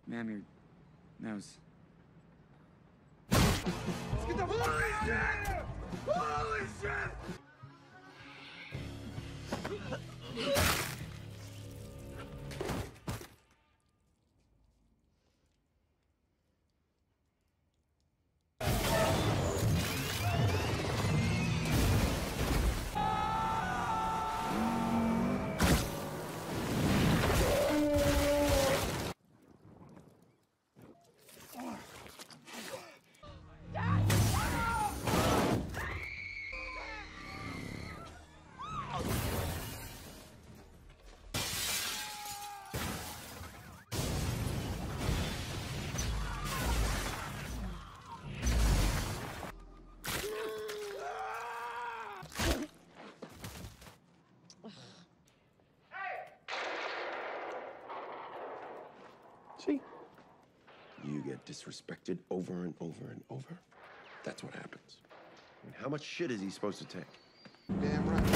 Ma'am, your nose. Let's get the holy shit! Holy shit! See? You get disrespected over and over and over. That's what happens. I mean, how much shit is he supposed to take? Damn right.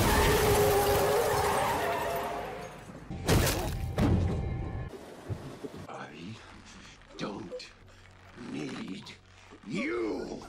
I don't need you!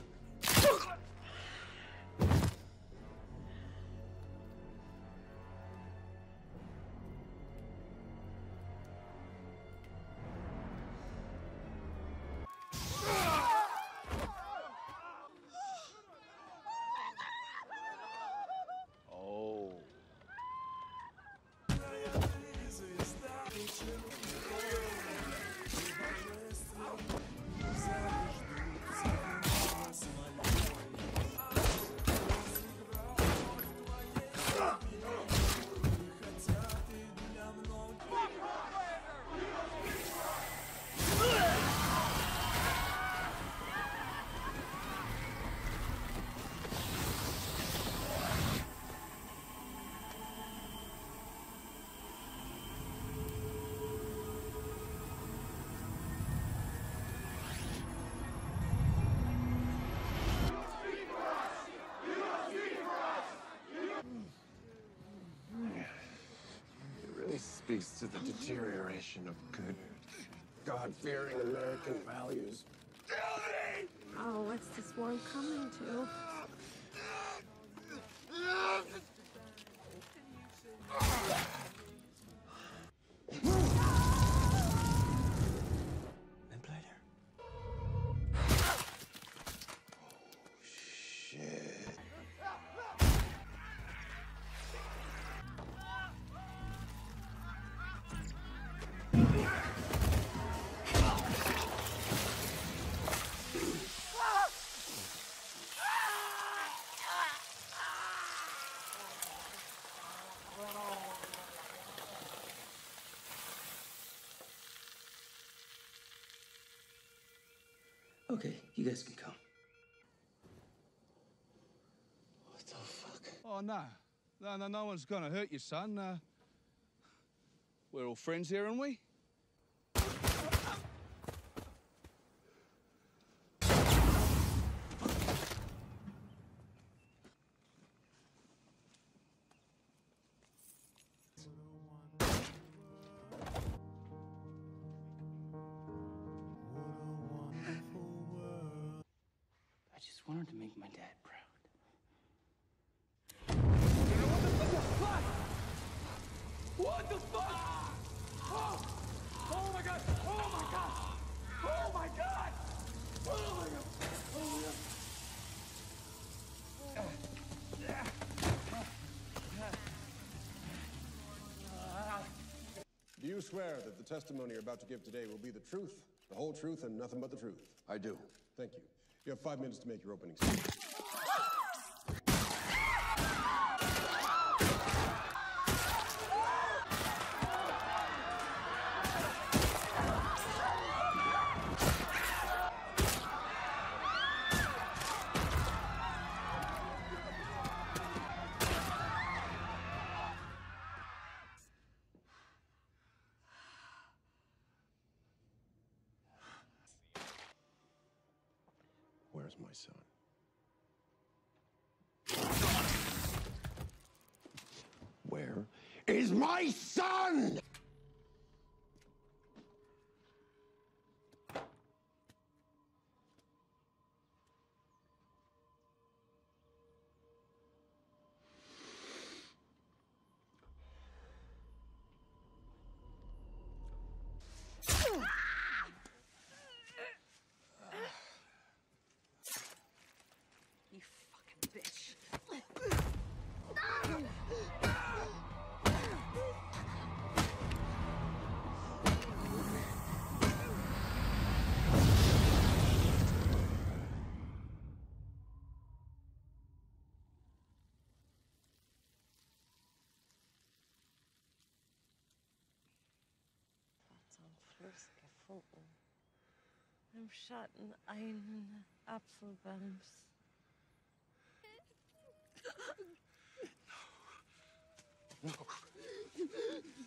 Speaks to the deterioration of good, God-fearing American values. Oh, what's this world coming to? Homelander. Oh, shit. Okay, you guys can come. What the fuck? Oh, no. No one's gonna hurt you, son. We're all friends here, aren't we? I just wanted to make my dad proud. What the fuck? Oh! Oh my god! Oh my god! Oh my god! Oh my god! Oh my god! Do you swear that the testimony you're about to give today will be the truth, the whole truth, and nothing but the truth? I do. Thank you. You have 5 minutes to make your opening statement. Where's my son? Where is my son? Fluss gefunden. Im Schatten einen Apfelbaums. No.